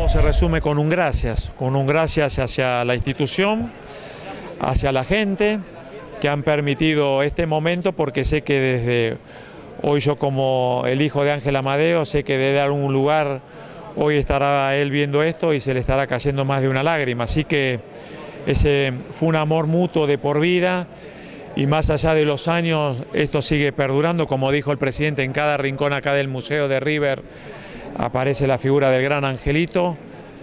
Todo se resume con un gracias hacia la institución, hacia la gente que han permitido este momento, porque sé que desde hoy yo, como el hijo de Ángel Amadeo, sé que desde algún lugar hoy estará él viendo esto y se le estará cayendo más de una lágrima, así que ese fue un amor mutuo de por vida. Y más allá de los años, esto sigue perdurando, como dijo el presidente, en cada rincón acá del Museo de River aparece la figura del gran Angelito,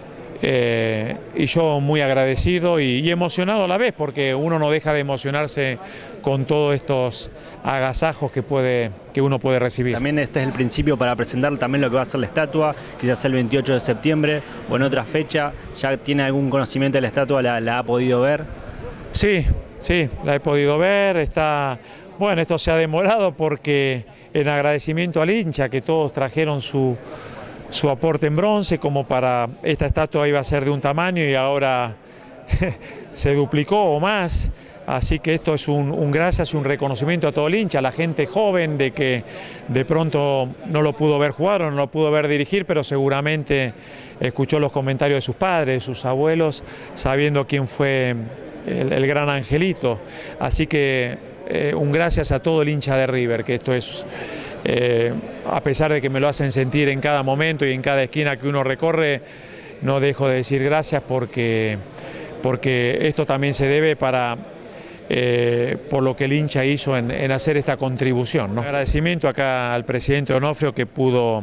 y yo muy agradecido y emocionado a la vez, porque uno no deja de emocionarse con todos estos agasajos que uno puede recibir. También este es el principio para presentar también lo que va a ser la estatua, quizás el 28 de septiembre o en otra fecha. ¿Ya tiene algún conocimiento de la estatua? ¿La ha podido ver? Sí, la he podido ver. Bueno, esto se ha demorado porque en agradecimiento al hincha, que todos trajeron su aporte en bronce, como para esta estatua iba a ser de un tamaño y ahora se duplicó o más. Así que esto es un gracias y un reconocimiento a todo el hincha, a la gente joven, de que de pronto no lo pudo ver jugar o no lo pudo ver dirigir, pero seguramente escuchó los comentarios de sus padres, de sus abuelos, sabiendo quién fue el gran Angelito. Así que un gracias a todo el hincha de River, que esto es, a pesar de que me lo hacen sentir en cada momento y en cada esquina que uno recorre, no dejo de decir gracias porque esto también se debe por lo que el hincha hizo en hacer esta contribución, ¿no? Agradecimiento acá al presidente Onofrio que pudo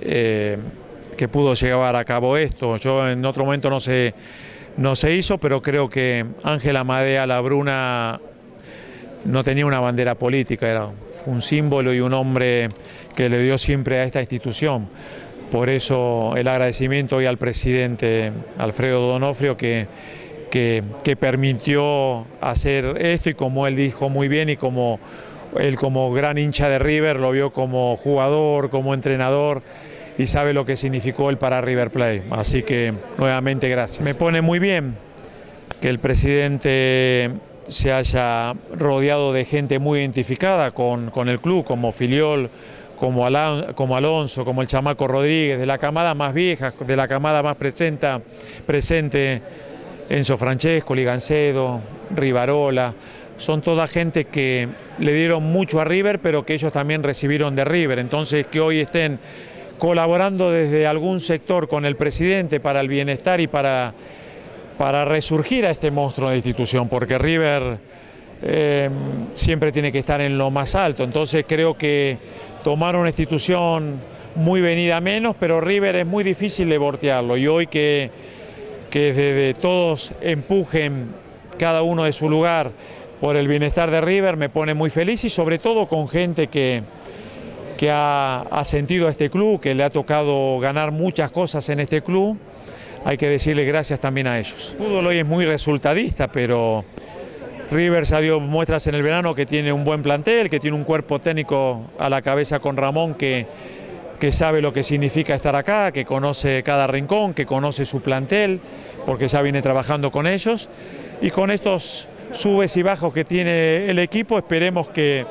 llevar a cabo esto. Yo en otro momento no se hizo, pero creo que Ángel Amadeo Labruna no tenía una bandera política, fue un símbolo y un hombre que le dio siempre a esta institución. Por eso el agradecimiento hoy al presidente Alfredo D'Onofrio que permitió hacer esto, y como él dijo muy bien, y como él como gran hincha de River lo vio como jugador, como entrenador, y sabe lo que significó él para River Plate. Así que nuevamente gracias. Me pone muy bien que el presidente se haya rodeado de gente muy identificada con el club, como Filiol, como Alonso, como el Chamaco Rodríguez, de la camada más vieja, de la camada más presente, Enzo Francesco, Ligancedo, Rivarola. Son toda gente que le dieron mucho a River, pero que ellos también recibieron de River. Entonces, que hoy estén colaborando desde algún sector con el presidente para el bienestar y para resurgir a este monstruo de institución, porque River siempre tiene que estar en lo más alto. Entonces creo que tomaron una institución muy venida menos, pero River es muy difícil de voltearlo, y hoy que desde todos empujen cada uno de su lugar por el bienestar de River me pone muy feliz, y sobre todo con gente que ha sentido a este club, que le ha tocado ganar muchas cosas en este club. Hay que decirle gracias también a ellos. El fútbol hoy es muy resultadista, pero River ya dio muestras en el verano que tiene un buen plantel, que tiene un cuerpo técnico a la cabeza con Ramón que sabe lo que significa estar acá, que conoce cada rincón, que conoce su plantel, porque ya viene trabajando con ellos. Y con estos subes y bajos que tiene el equipo, esperemos que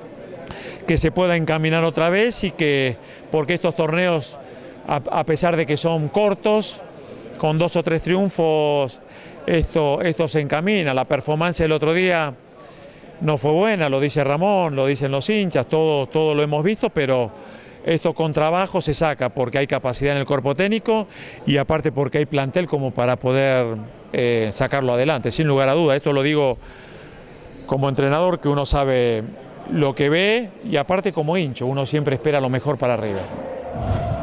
se pueda encaminar otra vez, y porque estos torneos, a pesar de que son cortos, con 2 o 3 triunfos, esto se encamina. La performance del otro día no fue buena, lo dice Ramón, lo dicen los hinchas, todo lo hemos visto, pero esto con trabajo se saca, porque hay capacidad en el cuerpo técnico y aparte porque hay plantel como para poder sacarlo adelante, sin lugar a duda. Esto lo digo como entrenador, que uno sabe lo que ve, y aparte como hincha, uno siempre espera lo mejor para River.